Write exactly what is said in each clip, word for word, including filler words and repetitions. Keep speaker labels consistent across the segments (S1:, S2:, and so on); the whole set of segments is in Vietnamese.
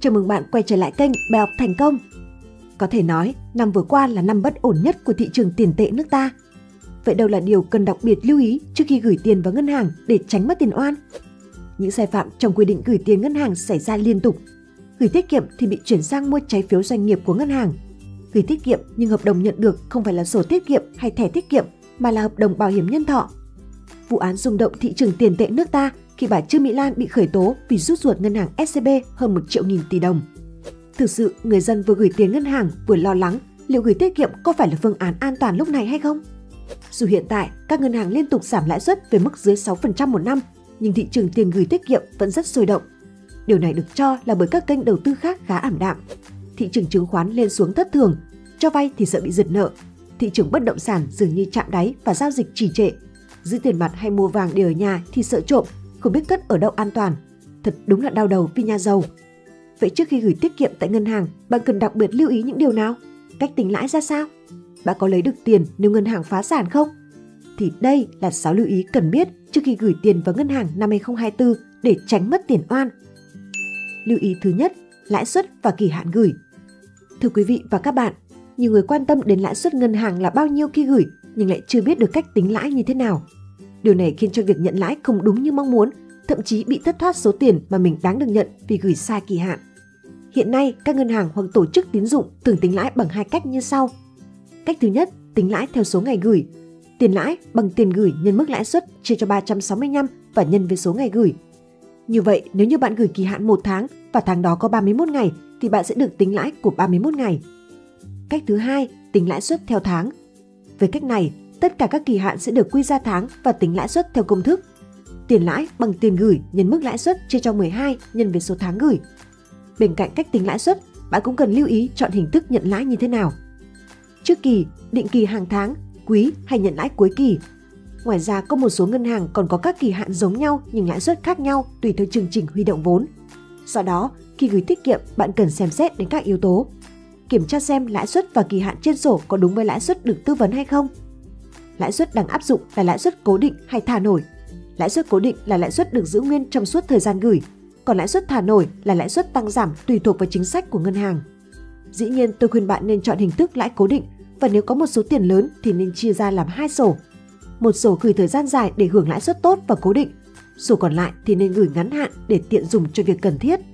S1: Chào mừng bạn quay trở lại kênh Bài học thành công. Có thể nói, năm vừa qua là năm bất ổn nhất của thị trường tiền tệ nước ta. Vậy đâu là điều cần đặc biệt lưu ý trước khi gửi tiền vào ngân hàng để tránh mất tiền oan? Những sai phạm trong quy định gửi tiền ngân hàng xảy ra liên tục. Gửi tiết kiệm thì bị chuyển sang mua trái phiếu doanh nghiệp của ngân hàng. Gửi tiết kiệm nhưng hợp đồng nhận được không phải là sổ tiết kiệm hay thẻ tiết kiệm mà là hợp đồng bảo hiểm nhân thọ. Vụ án rung động thị trường tiền tệ nước ta khi bà Trương Mỹ Lan bị khởi tố vì rút ruột ngân hàng ét xê bê hơn một triệu nghìn tỷ đồng. Thực sự, người dân vừa gửi tiền ngân hàng vừa lo lắng liệu gửi tiết kiệm có phải là phương án an toàn lúc này hay không? Dù hiện tại các ngân hàng liên tục giảm lãi suất về mức dưới sáu phần trăm một năm, nhưng thị trường tiền gửi tiết kiệm vẫn rất sôi động. Điều này được cho là bởi các kênh đầu tư khác khá ảm đạm. Thị trường chứng khoán lên xuống thất thường, cho vay thì sợ bị giật nợ. Thị trường bất động sản dường như chạm đáy và giao dịch trì trệ. Giữ tiền mặt hay mua vàng để ở nhà thì sợ trộm, không biết cất ở đâu an toàn. Thật đúng là đau đầu vì nhà giàu. Vậy trước khi gửi tiết kiệm tại ngân hàng, bạn cần đặc biệt lưu ý những điều nào? Cách tính lãi ra sao? Bạn có lấy được tiền nếu ngân hàng phá sản không? Thì đây là sáu lưu ý cần biết trước khi gửi tiền vào ngân hàng năm hai không hai tư để tránh mất tiền oan. Lưu ý thứ nhất, lãi suất và kỳ hạn gửi. Thưa quý vị và các bạn, nhiều người quan tâm đến lãi suất ngân hàng là bao nhiêu khi gửi nhưng lại chưa biết được cách tính lãi như thế nào. Điều này khiến cho việc nhận lãi không đúng như mong muốn, thậm chí bị thất thoát số tiền mà mình đáng được nhận vì gửi sai kỳ hạn. Hiện nay, các ngân hàng hoặc tổ chức tín dụng thường tính lãi bằng hai cách như sau. Cách thứ nhất, tính lãi theo số ngày gửi. Tiền lãi bằng tiền gửi nhân mức lãi suất chia cho ba trăm sáu mươi lăm và nhân với số ngày gửi. Như vậy, nếu như bạn gửi kỳ hạn một tháng và tháng đó có ba mươi mốt ngày thì bạn sẽ được tính lãi của ba mươi mốt ngày. Cách thứ hai, tính lãi suất theo tháng. Với cách này, tất cả các kỳ hạn sẽ được quy ra tháng và tính lãi suất theo công thức. Tiền lãi bằng tiền gửi nhân mức lãi suất chia cho mười hai nhân với số tháng gửi. Bên cạnh cách tính lãi suất, bạn cũng cần lưu ý chọn hình thức nhận lãi như thế nào. Trước kỳ, định kỳ hàng tháng, quý hay nhận lãi cuối kỳ. Ngoài ra, có một số ngân hàng còn có các kỳ hạn giống nhau nhưng lãi suất khác nhau tùy theo chương trình huy động vốn. Do đó, khi gửi tiết kiệm, bạn cần xem xét đến các yếu tố. Kiểm tra xem lãi suất và kỳ hạn trên sổ có đúng với lãi suất được tư vấn hay không. Lãi suất đang áp dụng là lãi suất cố định hay thả nổi. Lãi suất cố định là lãi suất được giữ nguyên trong suốt thời gian gửi, còn lãi suất thả nổi là lãi suất tăng giảm tùy thuộc vào chính sách của ngân hàng. Dĩ nhiên, tôi khuyên bạn nên chọn hình thức lãi cố định và nếu có một số tiền lớn thì nên chia ra làm hai sổ. Một sổ gửi thời gian dài để hưởng lãi suất tốt và cố định, sổ còn lại thì nên gửi ngắn hạn để tiện dùng cho việc cần thiết.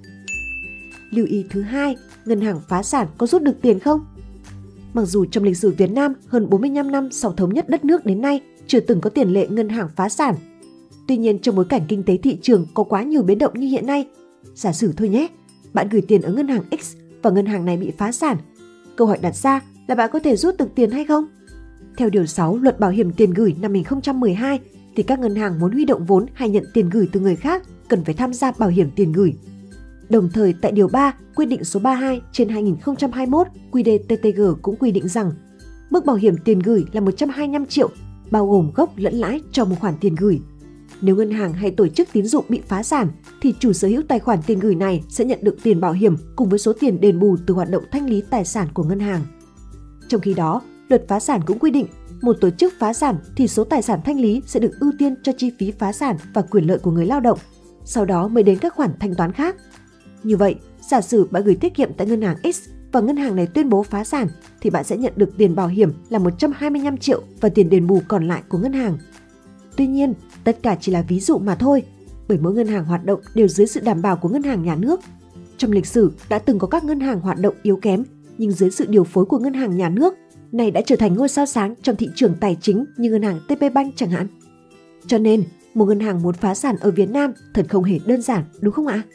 S1: Lưu ý thứ hai, ngân hàng phá sản có rút được tiền không? Mặc dù trong lịch sử Việt Nam hơn bốn mươi lăm năm sau thống nhất đất nước đến nay chưa từng có tiền lệ ngân hàng phá sản. Tuy nhiên, trong bối cảnh kinh tế thị trường có quá nhiều biến động như hiện nay, giả sử thôi nhé, bạn gửi tiền ở ngân hàng X và ngân hàng này bị phá sản. Câu hỏi đặt ra là bạn có thể rút được tiền hay không? Theo Điều sáu Luật Bảo hiểm tiền gửi năm hai không một hai thì các ngân hàng muốn huy động vốn hay nhận tiền gửi từ người khác cần phải tham gia bảo hiểm tiền gửi. Đồng thời tại Điều ba Quy định số ba mươi hai trên hai nghìn không trăm hai mươi mốt quy đê tê tê giê cũng quy định rằng mức bảo hiểm tiền gửi là một trăm hai mươi lăm triệu, bao gồm gốc lẫn lãi cho một khoản tiền gửi. Nếu ngân hàng hay tổ chức tín dụng bị phá sản thì chủ sở hữu tài khoản tiền gửi này sẽ nhận được tiền bảo hiểm cùng với số tiền đền bù từ hoạt động thanh lý tài sản của ngân hàng. Trong khi đó, luật phá sản cũng quy định một tổ chức phá sản thì số tài sản thanh lý sẽ được ưu tiên cho chi phí phá sản và quyền lợi của người lao động, sau đó mới đến các khoản thanh toán khác. Như vậy, giả sử bạn gửi tiết kiệm tại ngân hàng X và ngân hàng này tuyên bố phá sản thì bạn sẽ nhận được tiền bảo hiểm là một trăm hai mươi lăm triệu và tiền đền bù còn lại của ngân hàng. Tuy nhiên, tất cả chỉ là ví dụ mà thôi, bởi mỗi ngân hàng hoạt động đều dưới sự đảm bảo của ngân hàng nhà nước. Trong lịch sử đã từng có các ngân hàng hoạt động yếu kém, nhưng dưới sự điều phối của ngân hàng nhà nước, này đã trở thành ngôi sao sáng trong thị trường tài chính như ngân hàng tê pê Bank chẳng hạn. Cho nên, một ngân hàng muốn phá sản ở Việt Nam thật không hề đơn giản, đúng không ạ?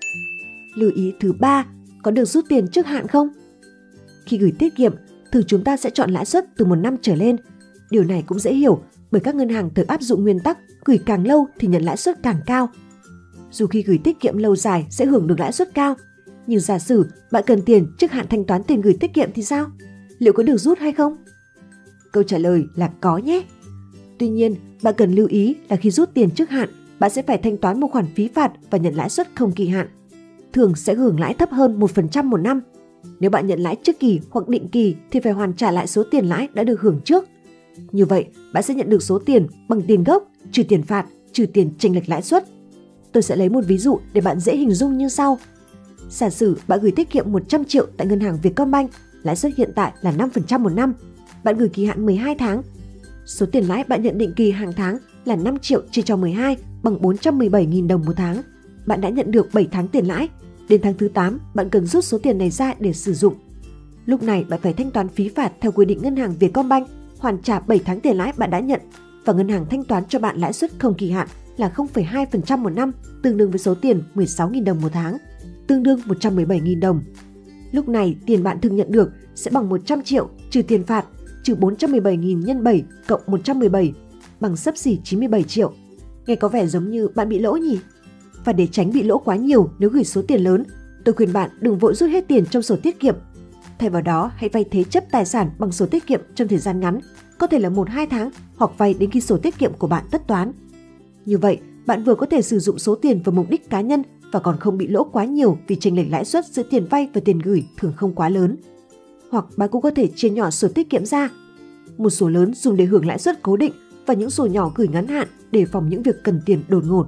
S1: Lưu ý thứ ba, có được rút tiền trước hạn không? Khi gửi tiết kiệm, thường chúng ta sẽ chọn lãi suất từ một năm trở lên. Điều này cũng dễ hiểu bởi các ngân hàng thường áp dụng nguyên tắc gửi càng lâu thì nhận lãi suất càng cao. Dù khi gửi tiết kiệm lâu dài sẽ hưởng được lãi suất cao, nhưng giả sử bạn cần tiền trước hạn thanh toán tiền gửi tiết kiệm thì sao? Liệu có được rút hay không? Câu trả lời là có nhé. Tuy nhiên, bạn cần lưu ý là khi rút tiền trước hạn, bạn sẽ phải thanh toán một khoản phí phạt và nhận lãi suất không kỳ hạn. Thường sẽ hưởng lãi thấp hơn một phần trăm một năm. Nếu bạn nhận lãi trước kỳ hoặc định kỳ thì phải hoàn trả lại số tiền lãi đã được hưởng trước. Như vậy, bạn sẽ nhận được số tiền bằng tiền gốc, trừ tiền phạt, trừ tiền chênh lệch lãi suất. Tôi sẽ lấy một ví dụ để bạn dễ hình dung như sau. Giả sử bạn gửi tiết kiệm một trăm triệu tại ngân hàng Vietcombank, lãi suất hiện tại là năm phần trăm một năm. Bạn gửi kỳ hạn mười hai tháng. Số tiền lãi bạn nhận định kỳ hàng tháng là năm triệu chia cho mười hai bằng bốn trăm mười bảy nghìn đồng một tháng. Bạn đã nhận được bảy tháng tiền lãi. Đến tháng thứ tám, bạn cần rút số tiền này ra để sử dụng. Lúc này bạn phải thanh toán phí phạt theo quy định ngân hàng Vietcombank, hoàn trả bảy tháng tiền lãi bạn đã nhận và ngân hàng thanh toán cho bạn lãi suất không kỳ hạn là không phẩy hai phần trăm một năm, tương đương với số tiền mười sáu nghìn đồng một tháng, tương đương một trăm mười bảy nghìn đồng. Lúc này tiền bạn thường nhận được sẽ bằng một trăm triệu trừ tiền phạt, trừ bốn trăm mười bảy nghìn nhân bảy cộng một trăm mười bảy bằng xấp xỉ chín mươi bảy triệu. Nghe có vẻ giống như bạn bị lỗ nhỉ? Và để tránh bị lỗ quá nhiều nếu gửi số tiền lớn, tôi khuyên bạn đừng vội rút hết tiền trong sổ tiết kiệm. Thay vào đó, hãy vay thế chấp tài sản bằng sổ tiết kiệm trong thời gian ngắn, có thể là một đến hai tháng, hoặc vay đến khi sổ tiết kiệm của bạn tất toán. Như vậy, bạn vừa có thể sử dụng số tiền vào mục đích cá nhân và còn không bị lỗ quá nhiều vì chênh lệch lãi suất giữa tiền vay và tiền gửi thường không quá lớn. Hoặc bạn cũng có thể chia nhỏ sổ tiết kiệm ra. Một sổ lớn dùng để hưởng lãi suất cố định và những sổ nhỏ gửi ngắn hạn để phòng những việc cần tiền đột ngột.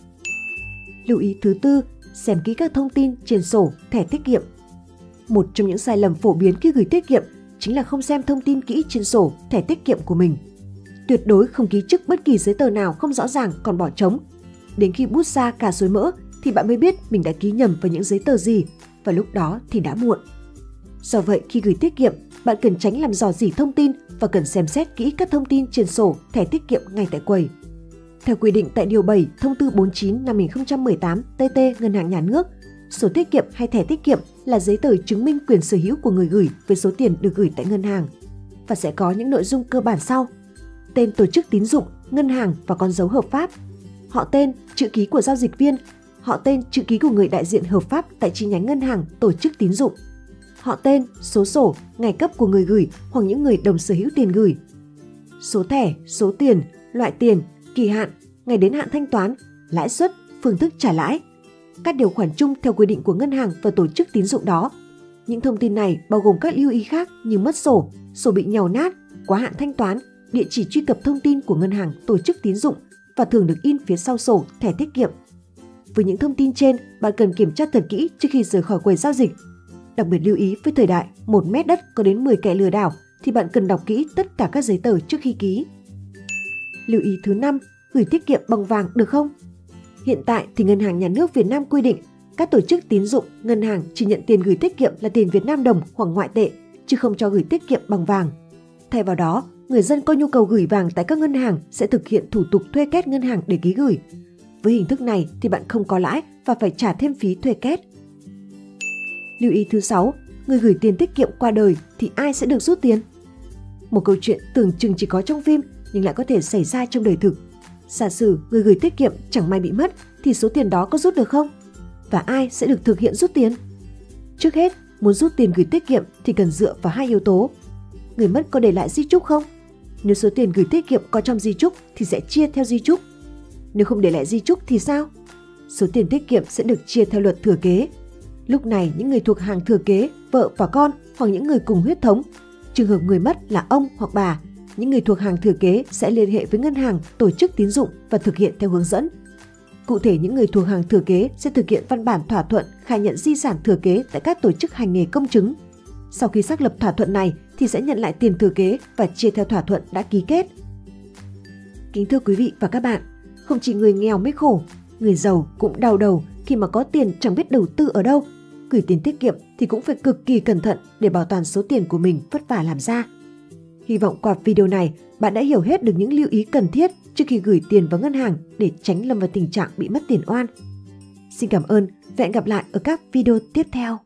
S1: Lưu ý thứ tư, xem kỹ các thông tin trên sổ, thẻ tiết kiệm. Một trong những sai lầm phổ biến khi gửi tiết kiệm chính là không xem thông tin kỹ trên sổ, thẻ tiết kiệm của mình. Tuyệt đối không ký trức bất kỳ giấy tờ nào không rõ ràng còn bỏ trống. Đến khi bút ra cả xối mỡ thì bạn mới biết mình đã ký nhầm vào những giấy tờ gì, và lúc đó thì đã muộn. Do vậy, khi gửi tiết kiệm, bạn cần tránh làm rò rỉ thông tin và cần xem xét kỹ các thông tin trên sổ, thẻ tiết kiệm ngay tại quầy. Theo quy định tại Điều bảy Thông tư bốn mươi chín năm hai nghìn không trăm mười tám T T Ngân hàng Nhà nước, sổ tiết kiệm hay thẻ tiết kiệm là giấy tờ chứng minh quyền sở hữu của người gửi với số tiền được gửi tại ngân hàng và sẽ có những nội dung cơ bản sau: tên tổ chức tín dụng, ngân hàng và con dấu hợp pháp, họ tên, chữ ký của giao dịch viên, họ tên, chữ ký của người đại diện hợp pháp tại chi nhánh ngân hàng, tổ chức tín dụng, họ tên, số sổ, ngày cấp của người gửi hoặc những người đồng sở hữu tiền gửi, số thẻ, số tiền, loại tiền, kỳ hạn, ngày đến hạn thanh toán, lãi suất, phương thức trả lãi, các điều khoản chung theo quy định của ngân hàng và tổ chức tín dụng đó. Những thông tin này bao gồm các lưu ý khác như mất sổ, sổ bị nhàu nát, quá hạn thanh toán, địa chỉ truy cập thông tin của ngân hàng, tổ chức tín dụng và thường được in phía sau sổ, thẻ tiết kiệm. Với những thông tin trên, bạn cần kiểm tra thật kỹ trước khi rời khỏi quầy giao dịch. Đặc biệt lưu ý với thời đại một mét đất có đến mười kẻ lừa đảo thì bạn cần đọc kỹ tất cả các giấy tờ trước khi ký. Lưu ý thứ năm, gửi tiết kiệm bằng vàng được không? Hiện tại thì Ngân hàng Nhà nước Việt Nam quy định các tổ chức tín dụng, ngân hàng chỉ nhận tiền gửi tiết kiệm là tiền Việt Nam đồng hoặc ngoại tệ, chứ không cho gửi tiết kiệm bằng vàng. Thay vào đó, người dân có nhu cầu gửi vàng tại các ngân hàng sẽ thực hiện thủ tục thuê két ngân hàng để ký gửi. Với hình thức này thì bạn không có lãi và phải trả thêm phí thuê két. Lưu ý thứ sáu, người gửi tiền tiết kiệm qua đời thì ai sẽ được rút tiền? Một câu chuyện tưởng chừng chỉ có trong phim nhưng lại có thể xảy ra trong đời thực. Giả sử người gửi tiết kiệm chẳng may bị mất thì số tiền đó có rút được không? Và ai sẽ được thực hiện rút tiền? Trước hết, muốn rút tiền gửi tiết kiệm thì cần dựa vào hai yếu tố. Người mất có để lại di chúc không? Nếu số tiền gửi tiết kiệm có trong di chúc thì sẽ chia theo di chúc. Nếu không để lại di chúc thì sao? Số tiền tiết kiệm sẽ được chia theo luật thừa kế. Lúc này những người thuộc hàng thừa kế, vợ và con hoặc những người cùng huyết thống, trường hợp người mất là ông hoặc bà, những người thuộc hàng thừa kế sẽ liên hệ với ngân hàng, tổ chức tín dụng và thực hiện theo hướng dẫn. Cụ thể, những người thuộc hàng thừa kế sẽ thực hiện văn bản thỏa thuận khai nhận di sản thừa kế tại các tổ chức hành nghề công chứng. Sau khi xác lập thỏa thuận này thì sẽ nhận lại tiền thừa kế và chia theo thỏa thuận đã ký kết. Kính thưa quý vị và các bạn, không chỉ người nghèo mới khổ, người giàu cũng đau đầu khi mà có tiền chẳng biết đầu tư ở đâu. Gửi tiền tiết kiệm thì cũng phải cực kỳ cẩn thận để bảo toàn số tiền của mình vất vả làm ra. Hy vọng qua video này, bạn đã hiểu hết được những lưu ý cần thiết trước khi gửi tiền vào ngân hàng để tránh lâm vào tình trạng bị mất tiền oan. Xin cảm ơn và hẹn gặp lại ở các video tiếp theo.